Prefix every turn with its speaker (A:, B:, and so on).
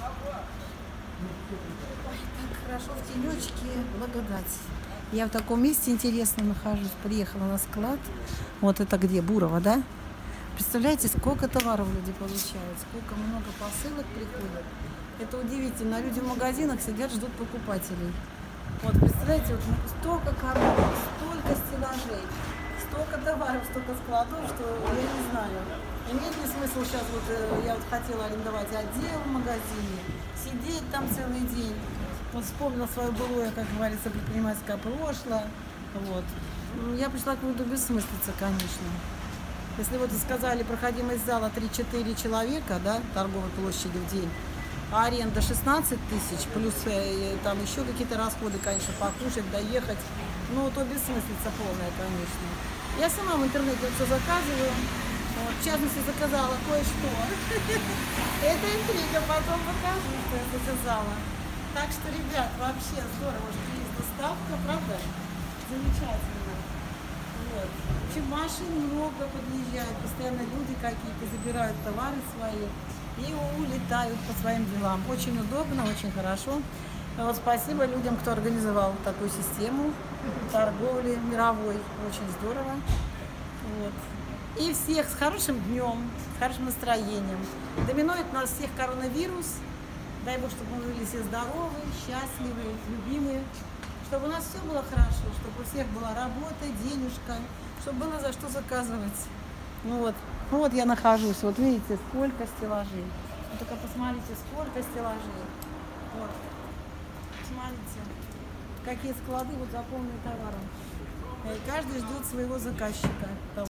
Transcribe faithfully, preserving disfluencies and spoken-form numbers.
A: Ой, так хорошо в тенечке, благодать. Я в таком месте интересном нахожусь. Приехала на склад. Вот это где? Бурова, да? Представляете, сколько товаров люди получают, сколько много посылок приходят. Это удивительно. Люди в магазинах сидят, ждут покупателей. Вот, представляете, вот столько коробок, столько стеллажей, столько товаров, столько складов, что я не знаю. Имеет ли смысл сейчас, вот я вот хотела арендовать отдел в магазине, сидеть там целый день. Вот вспомнила свое былое, как говорится, предпринимательское прошлое. Вот. Я пришла к выводу бессмыслица, конечно. Если вот сказали, проходимость зала три-четыре человека, да, торговой площади в день, а аренда шестнадцать тысяч, плюс э, там еще какие-то расходы, конечно, покушать, доехать, ну, то бессмыслица полная, конечно. Я сама в интернете все заказываю, вот, в частности, заказала кое-что. Это интрига, потом покажу, что я заказала. Так что, ребят, вообще здорово, что есть доставка, правда? Замечательно. Вот. В общем, машин много подъезжают, постоянно люди какие-то забирают товары свои и улетают по своим делам. Очень удобно, очень хорошо. Вот спасибо людям, кто организовал такую систему торговли мировой. Очень здорово. Вот. И всех с хорошим днем, с хорошим настроением. Доминует нас всех коронавирус. Дай Бог, чтобы мы были все здоровые, счастливые, любимые. Чтобы у нас все было хорошо, чтобы у всех была работа, денежка, чтобы было за что заказывать. Ну вот, вот я нахожусь, вот видите, сколько стеллажей. Вот только посмотрите, сколько стеллажей. Вот, смотрите, какие склады вот заполнены товаром. И каждый ждет своего заказчика.